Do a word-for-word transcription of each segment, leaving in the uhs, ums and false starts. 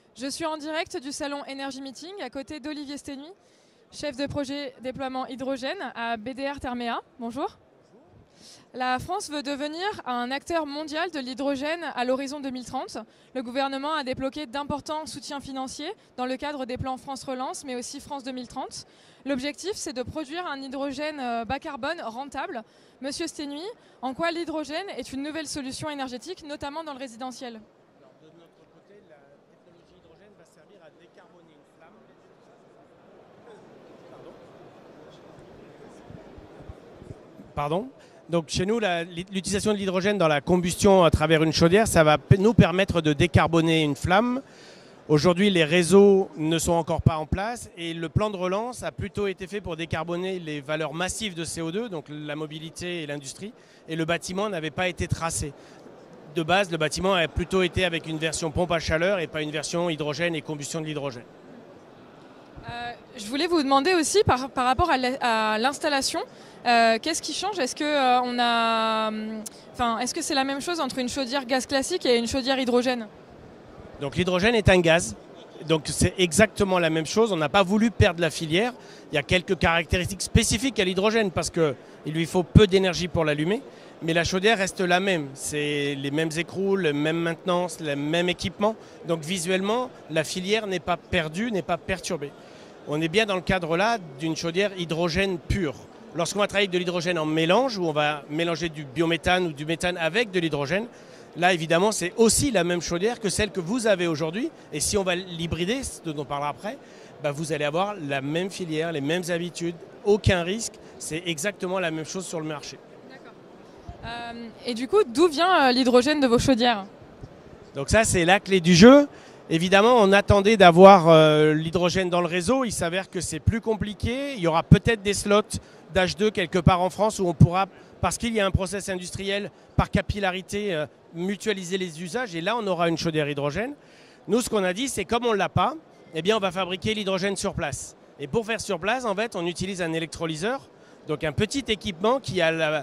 Je suis en direct du salon Energy Meeting à côté d'Olivier Stenuy, chef de projet déploiement hydrogène à B D R Thermea. Bonjour. La France veut devenir un acteur mondial de l'hydrogène à l'horizon deux mille trente. Le gouvernement a débloqué d'importants soutiens financiers dans le cadre des plans France Relance, mais aussi France deux mille trente. L'objectif, c'est de produire un hydrogène bas carbone rentable. Monsieur Stenuy, en quoi l'hydrogène est une nouvelle solution énergétique, notamment dans le résidentiel ? Alors, de notre côté, la technologie hydrogène va servir à décarboner une flamme. Pardon ? Pardon ? Donc chez nous, la, l'utilisation de l'hydrogène dans la combustion à travers une chaudière, ça va nous permettre de décarboner une flamme. Aujourd'hui, les réseaux ne sont encore pas en place et le plan de relance a plutôt été fait pour décarboner les valeurs massives de C O deux, donc la mobilité et l'industrie, et le bâtiment n'avait pas été tracé. De base, le bâtiment a plutôt été avec une version pompe à chaleur et pas une version hydrogène et combustion de l'hydrogène. Euh, je voulais vous demander aussi par, par rapport à l'installation, euh, qu'est-ce qui change ? Est-ce que euh, on a, enfin, est-ce que c'est la même chose entre une chaudière gaz classique et une chaudière hydrogène ? Donc l'hydrogène est un gaz, donc c'est exactement la même chose. On n'a pas voulu perdre la filière. Il y a quelques caractéristiques spécifiques à l'hydrogène parce qu'il lui faut peu d'énergie pour l'allumer, mais la chaudière reste la même. C'est les mêmes écrous, la même maintenance, le même équipement. Donc visuellement, la filière n'est pas perdue, n'est pas perturbée. On est bien dans le cadre là d'une chaudière hydrogène pure. Lorsqu'on va travailler avec de l'hydrogène en mélange, où on va mélanger du biométhane ou du méthane avec de l'hydrogène, là évidemment c'est aussi la même chaudière que celle que vous avez aujourd'hui. Et si on va l'hybrider, ce dont on parlera après, bah vous allez avoir la même filière, les mêmes habitudes, aucun risque. C'est exactement la même chose sur le marché. D'accord. Euh, et du coup, d'où vient euh, l'hydrogène de vos chaudières ? Donc ça c'est la clé du jeu. Évidemment, on attendait d'avoir euh, l'hydrogène dans le réseau. Il s'avère que c'est plus compliqué. Il y aura peut-être des slots d'H deux quelque part en France où on pourra, parce qu'il y a un process industriel par capillarité, euh, mutualiser les usages. Et là, on aura une chaudière hydrogène. Nous, ce qu'on a dit, c'est comme on ne l'a pas, eh bien, on va fabriquer l'hydrogène sur place. Et pour faire sur place, en fait, on utilise un électrolyseur, donc un petit équipement qui a la,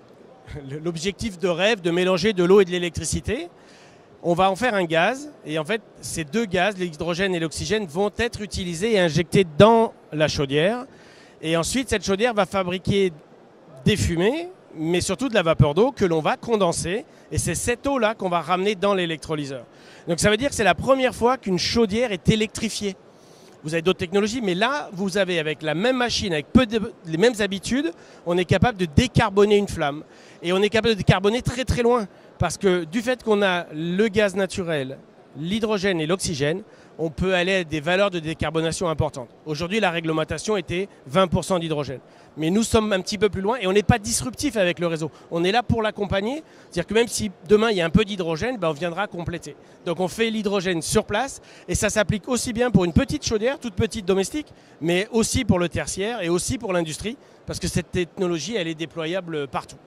l'objectif de rêve de mélanger de l'eau et de l'électricité. On va en faire un gaz et en fait ces deux gaz, l'hydrogène et l'oxygène, vont être utilisés et injectés dans la chaudière. Et ensuite cette chaudière va fabriquer des fumées, mais surtout de la vapeur d'eau que l'on va condenser. Et c'est cette eau-là qu'on va ramener dans l'électrolyseur. Donc ça veut dire que c'est la première fois qu'une chaudière est électrifiée. Vous avez d'autres technologies, mais là, vous avez avec la même machine, avec peu de, les mêmes habitudes, on est capable de décarboner une flamme. Et on est capable de décarboner très très loin. Parce que du fait qu'on a le gaz naturel, l'hydrogène et l'oxygène, on peut aller à des valeurs de décarbonation importantes. Aujourd'hui, la réglementation était vingt pour cent d'hydrogène. Mais nous sommes un petit peu plus loin et on n'est pas disruptif avec le réseau. On est là pour l'accompagner. C'est-à-dire que même si demain il y a un peu d'hydrogène, ben on viendra compléter. Donc on fait l'hydrogène sur place et ça s'applique aussi bien pour une petite chaudière, toute petite domestique, mais aussi pour le tertiaire et aussi pour l'industrie, parce que cette technologie, elle est déployable partout.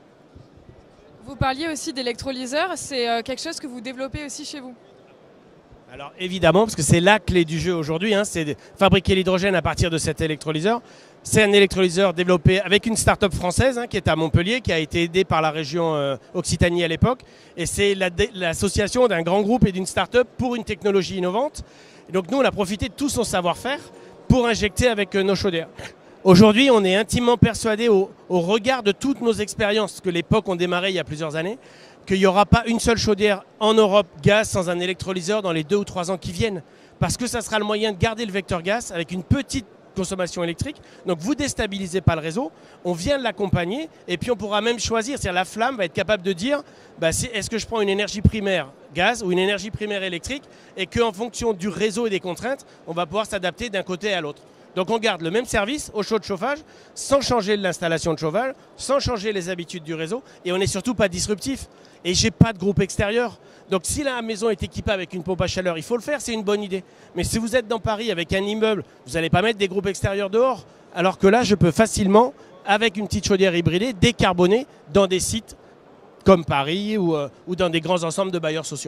Vous parliez aussi d'électrolyseur, c'est euh, quelque chose que vous développez aussi chez vous ? Alors évidemment, parce que c'est la clé du jeu aujourd'hui, hein, c'est de fabriquer l'hydrogène à partir de cet électrolyseur. C'est un électrolyseur développé avec une start-up française hein, qui est à Montpellier, qui a été aidée par la région euh, Occitanie à l'époque. Et c'est la, l'association d'un grand groupe et d'une start-up pour une technologie innovante. Et donc nous, on a profité de tout son savoir-faire pour injecter avec euh, nos chaudières. Aujourd'hui, on est intimement persuadé au, au regard de toutes nos expériences, que l'époque ont démarré il y a plusieurs années, qu'il n'y aura pas une seule chaudière en Europe gaz sans un électrolyseur dans les deux ou trois ans qui viennent. Parce que ça sera le moyen de garder le vecteur gaz avec une petite consommation électrique. Donc vous ne déstabilisez pas le réseau, on vient l'accompagner et puis on pourra même choisir. C'est-à-dire la flamme va être capable de dire bah, est-ce que je prends une énergie primaire gaz ou une énergie primaire électrique, et qu'en fonction du réseau et des contraintes, on va pouvoir s'adapter d'un côté à l'autre. Donc on garde le même service au chaud de chauffage, sans changer l'installation de chauffage, sans changer les habitudes du réseau, et on n'est surtout pas disruptif. Et j'ai pas de groupe extérieur. Donc si la maison est équipée avec une pompe à chaleur, il faut le faire, c'est une bonne idée. Mais si vous êtes dans Paris avec un immeuble, vous n'allez pas mettre des groupes extérieurs dehors. Alors que là, je peux facilement, avec une petite chaudière hybridée, décarboner dans des sites comme Paris ou, euh, ou dans des grands ensembles de bailleurs sociaux.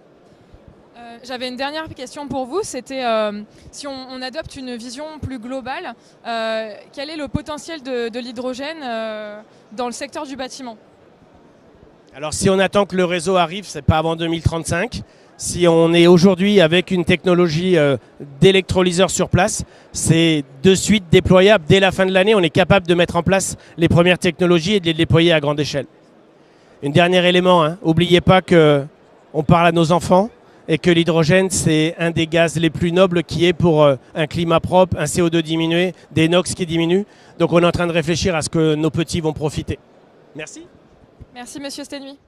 Euh, J'avais une dernière question pour vous, c'était euh, si on, on adopte une vision plus globale, euh, quel est le potentiel de, de l'hydrogène euh, dans le secteur du bâtiment ? Alors si on attend que le réseau arrive, c'est pas avant deux mille trente-cinq. Si on est aujourd'hui avec une technologie euh, d'électrolyseur sur place, c'est de suite déployable. Dès la fin de l'année, on est capable de mettre en place les premières technologies et de les déployer à grande échelle. Un dernier élément, hein, n'oubliez pas qu'on parle à nos enfants et que l'hydrogène, c'est un des gaz les plus nobles qui est pour euh, un climat propre, un C O deux diminué, des NOx qui diminuent. Donc on est en train de réfléchir à ce que nos petits vont profiter. Merci. Merci Monsieur Stenuy.